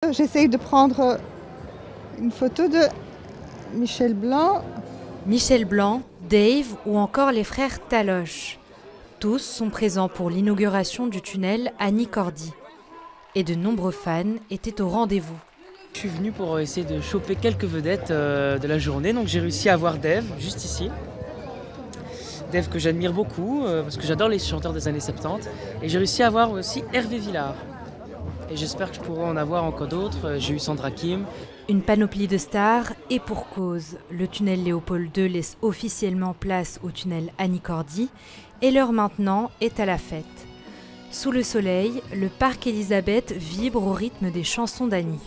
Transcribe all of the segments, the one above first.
J'essaye de prendre une photo de Michel Blanc. Michel Blanc, Dave ou encore les frères Taloche. Tous sont présents pour l'inauguration du tunnel Annie Cordy. Et de nombreux fans étaient au rendez-vous. Je suis venu pour essayer de choper quelques vedettes de la journée, donc j'ai réussi à voir Dave, juste ici. Dave que j'admire beaucoup, parce que j'adore les chanteurs des années 70. Et j'ai réussi à voir aussi Hervé Villard. Et j'espère que je pourrai en avoir encore d'autres. J'ai eu Sandra Kim. Une panoplie de stars et pour cause. Le tunnel Léopold II laisse officiellement place au tunnel Annie Cordy et l'heure maintenant est à la fête. Sous le soleil, le parc Elisabeth vibre au rythme des chansons d'Annie.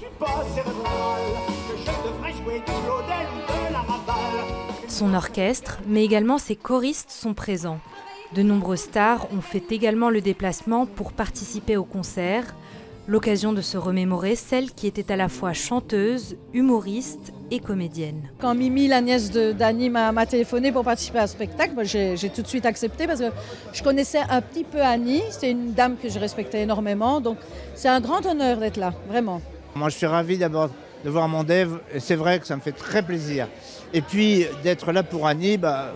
Son orchestre, mais également ses choristes sont présents. De nombreuses stars ont fait également le déplacement pour participer au concert. L'occasion de se remémorer celle qui était à la fois chanteuse, humoriste et comédienne. Quand Mimi, la nièce d'Annie, m'a téléphoné pour participer à ce spectacle, j'ai tout de suite accepté parce que je connaissais un petit peu Annie. C'est une dame que je respectais énormément, donc c'est un grand honneur d'être là, vraiment. Moi je suis ravi d'abord de voir mon Dave, et c'est vrai que ça me fait très plaisir. Et puis d'être là pour Annie,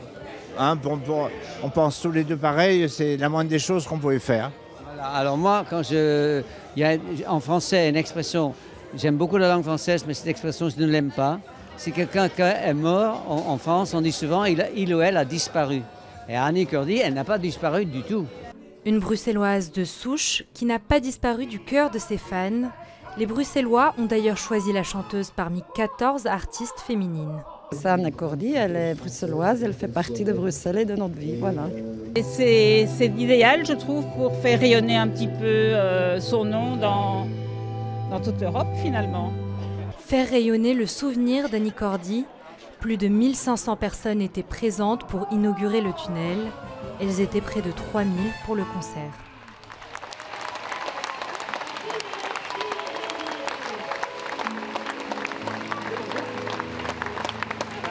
on pense tous les deux pareil, c'est la moindre des choses qu'on pouvait faire. Alors moi, il y a en français une expression, j'aime beaucoup la langue française, mais cette expression, je ne l'aime pas. Si quelqu'un est mort en France, on dit souvent il ou elle a disparu. Et Annie Cordy, elle n'a pas disparu du tout. Une bruxelloise de souche qui n'a pas disparu du cœur de ses fans. Les Bruxellois ont d'ailleurs choisi la chanteuse parmi 14 artistes féminines. Annie Cordy, elle est bruxelloise, elle fait partie de Bruxelles et de notre vie, voilà. C'est l'idéal, je trouve, pour faire rayonner un petit peu son nom dans toute l'Europe, finalement. Faire rayonner le souvenir d'Annie Cordy. Plus de 1500 personnes étaient présentes pour inaugurer le tunnel. Elles étaient près de 3000 pour le concert.